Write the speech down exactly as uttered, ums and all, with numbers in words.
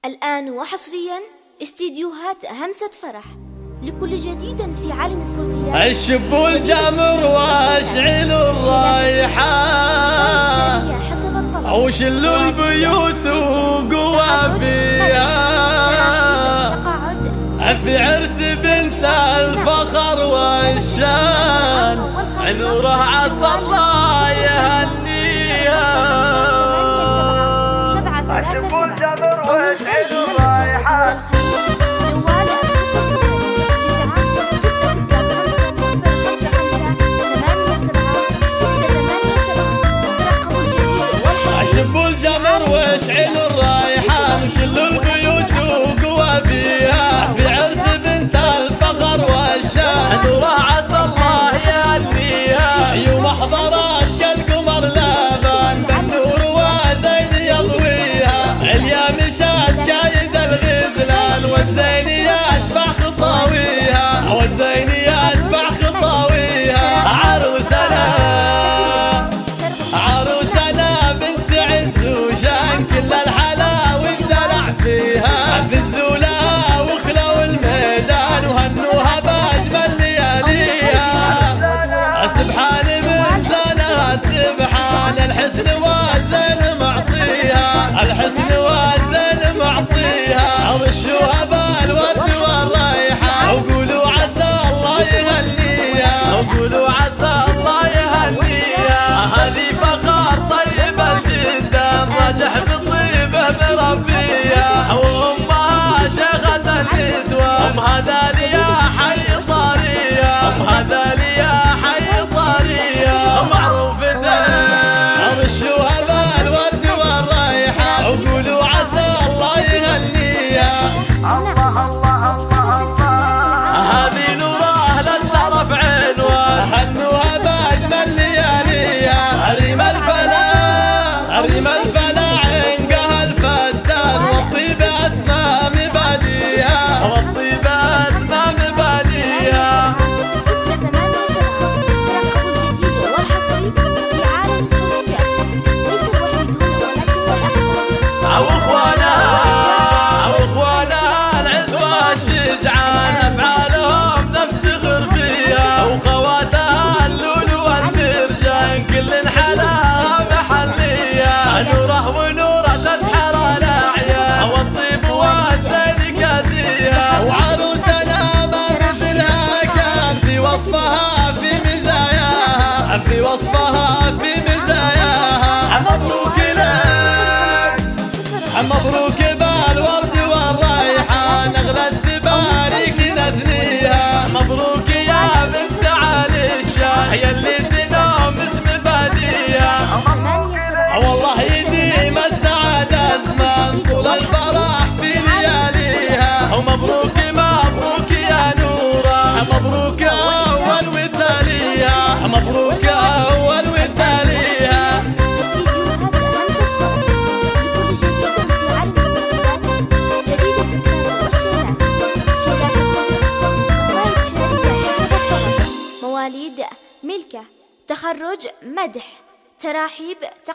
الآن وحصريا استديوهات همسة فرح لكل جديد في عالم الصوتيات. الشب الجمر واشعل الريحان وشلوا البيوت وقوى فيها في عرس بنت الفخر والشان نوره عسى الله يهنيها. الشب الجمر واشعل الريحان شبوا الجمر واشعلوا الريحان وشلوا البيوت وقوى فيها في عرس بنت الفخر والشان نوره عسى الله يهنيها. يوم حضرت كالقمر لابان بالنور وزين يضويها اليا مشات كايد الغزلان والزينيات بخطاويها والزينيات بخطاويها. عروسنا كل الحلا والدلع فيها فزوا لها وخلوا الميدان وهنوها باجمل لياليها. سبحان من زانها سبحان الحسن والزين معطيها الحسن والزين معطيها. رشوها بالورد والريحان وقولوا عسى الله يهنيها وقولوا عسى الله يهنيها. هذه فخر طيب الجدام راجح مربية وامها شيخة النسوة امها دالية حي طارية امها دالية حي طارية معروفتين. رشوها بالورد والريحان وقولوا عسى الله يهنيها. الله الله الله الله هذه نوره للطرف عنوان هنوها باجمل لياليها. ريم الفلا ريم الفلا اسماء مباديها والطيبة اسماء مباديها. ستة ثمانية سبعة ترقبوا الجديد والحصري في عالم الصوتيات. ليس الوحيدون ولكن الأكثر. أو إخوانها أو إخوانها العزوة الشجعان أفعالهم نفتخر فيها وخواتها اللؤلؤ والمرجان كل حلاها محلية. نوره ونوره تسحر الأعيان والطيب والزين كاسيها. وعروسنا ما مثلها كان في وصفها في مزاياها في وصفها في مزاياها. مبروك لك مبروك بالورد والريحان اغلى التباريك نثنيها. مبروك يا بنت علي الشاه يلي تنام اسم باديها. والله يديم السعادة زمان طول الفرح في لياليها. ومبروك مبروك يا نورة مبروك أول وتاليها مبروك أول وتاليها. استديوهات همسة فرح لكل جديد في عالم الصوتيات. جديد الذكريات والشيلات شيلات الطرب قصائد شعرية حسب الطلب مواليد ملكة تخرج مدح تراحيب